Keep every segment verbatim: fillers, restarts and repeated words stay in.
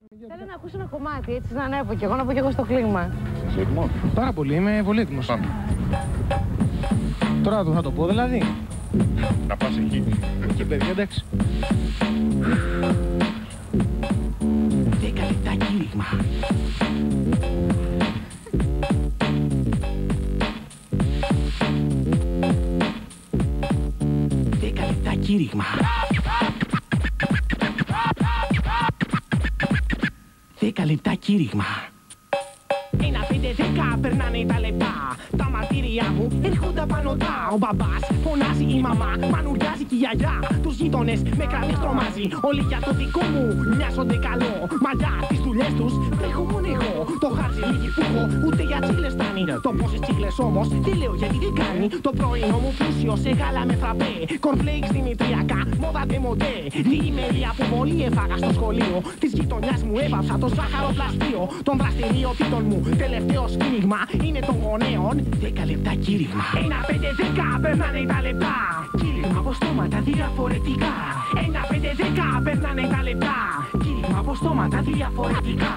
Θέλω να ακούσω ένα κομμάτι, έτσι να ανέβω και εγώ, να πω και εγώ στο κλίμα. Είσαι έτοιμος? Πάρα πολύ, είμαι πολύ έτοιμος. Πάμε. Τώρα θα το πω δηλαδή. Να πας εκεί. Εκεί παιδιά, εντάξει. Δέκα λεπτά κήρυγμα. Δέκα λεπτά κήρυγμα. Δέκα λεπτά κήρυγμα. Ένα πέντε δέκα περνάνε τα λεπτά. Τα μαρτύρια μου έρχονται πάνω τα. Ο μπαμπάς φωνάζει, η μαμά μανουριάζει και η γιαγιά. Τους γείτονες με κραυγές τρομάζει. Όλοι για το δικό μου μοιάζονται καλό. Μαλλιά τις δουλειές τους τρέχω μόνο εγώ. Το χάρτζι λίγη που έχω ούτε για τσίγλες φτάνει. Το πόσες τσίγλες όμως δεν λέω γιατί δεν κάνει. Το πρωινό μου πλούσιο σε γάλα με φραπέ. Κορφλέιξ δημητριακά, μόδα ντεμοντέ. Διημερία που πολύ έφαγα στο σχολείο. Της γειτονιάς μου έβαψα το ζάχαρο πλαστείο. Των δραστηριοτήτων μου τελευταίο κήρυγμα είναι των γονέων. Δέκα λεπτά κήρυγμα. Ένα πέντε δέκα περνάνε τα λεπτά. Κήρυγμα από στόματα διαφορετικά. Ένα πέντε δέκα περνάνε τα λεπτά. Κήρυγμα από στόματα διαφορετικά.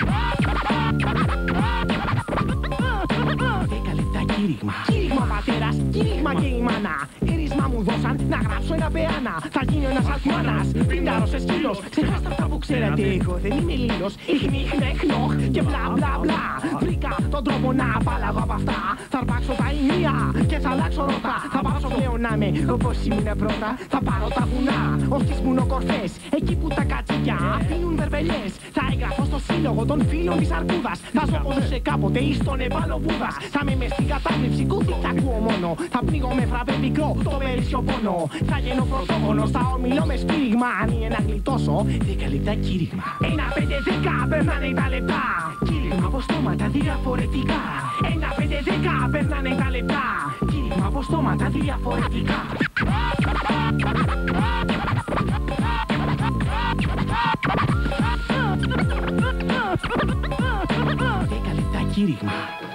Δέκα λεπτά κήρυγμα. Κήρυγμα πατέρας, κήρυγμα και η μάνα. Έρισμα μου δώσαν να γράψω ένα πεάνα. Θα γίνω ένας αλκμάνας, πριντάρος σε σκύλος. Ξεχάστε αυτά που ξέρετε, εγώ δεν είμαι λίλος. Ιχνή, χνε, χνοχ και μπλα μπλα μπλα. Βρήκα τον τρόπο να απαλλαγώ από αυτά. Θα αρπάξω τα ηνία και θα αλλάξω ρότα. Θα πάψω πλέον να είμαι όπως ήμουν πρώτα. Θα πάρω τα βουνά ως τις βουνοκορφές. Εκεί που τα κατσίκια αφήνουν βερβελιές. Θα εγγραφώ στο σύλλογο των φίλων της Αρκούδας. Θα ζω όπως σε κάποτε ή στον Εβάλο Βούδας. Θα είμαι μες στην κατάληψη, κούτι τα ακούω μόνο. Θα πνίγω με φραπέ μικρό το περίσσιο πόνο. Θα γίνω πρωτόγονος, θα ομιλώ με σπήριγμα. Αν είναι να γλιτώσω, δέκα λεπτά κήρυγμα. Ένα πέντε δέκα περνάνε τα λεπτά. Κήρυγμα από στόματα διαφορετικά. Ένα πέντε δέκα περνάνε τα λεπτά. Κήρυγμα από στόματα διαφορετικά. Δέκα λεπτά κήρυγμα.